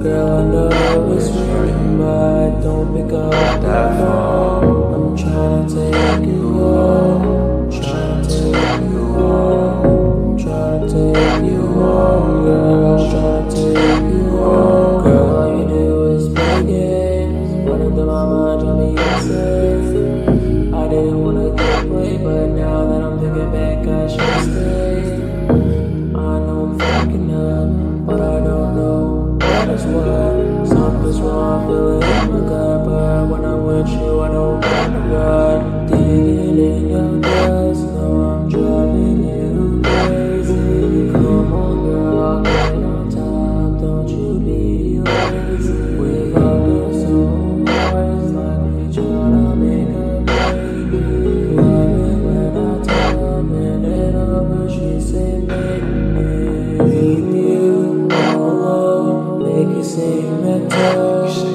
Girl, I know it's ringing, but don't pick up that phone. I'm trying to take you home, trying to take you home, trying to take you home, girl, trying to take you home. Girl, all you do is play games, running through my mind, trying to get safe. I didn't wanna get played, but now that I'm thinking back, I should stay. I know I'm fucking up, but I don't know what is what. Something's wrong, feeling in my gut, but when I'm with you, I don't wanna run. Digging in your dust, know I'm driving you crazy. Come on, girl, I'll get on top, don't you be lazy. We got this so hard, it's like we tryna make a baby. Love it when I tell her, man it over, she say make me. Leave you all alone, make you sing that tone.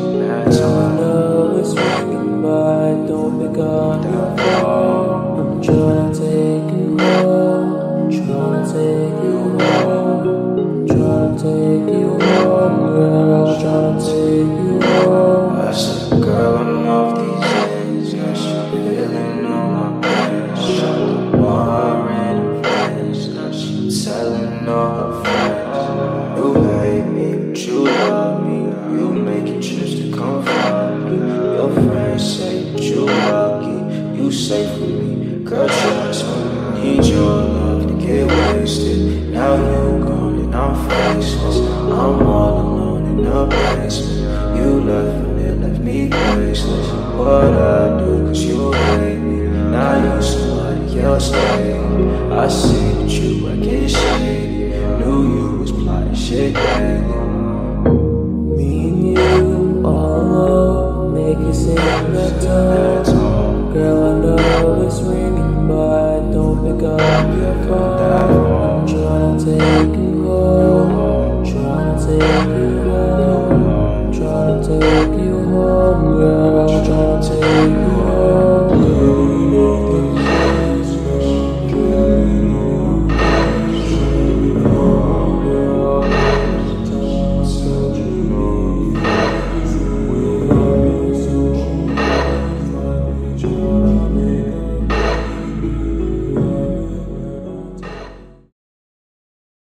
I know it's ringing, but don't pick up your phone. I'm tryna take you home, tryna take you home, tryna take you home, girl, tryna take you home. I said, girl, I'm off these ends, got you feeling on my pants. Shot the bar and friends, now she telling all her friends. You hate me, but you love me, you making trips to come find me. Your friends say that you lucky, you safe with me. Girl, trust me, need your love to get wasted. Now you gone and I'm faceless, I'm all alone in the basement. You left me graceless. What I do, cause you hate me. Now you somebody else dating. I see that you acting shady, knew you was plotting shit daily. Me and you all alone, make you sing that tone. Girl, I know it's ringing, but don't pick up your phone. I'm tryna take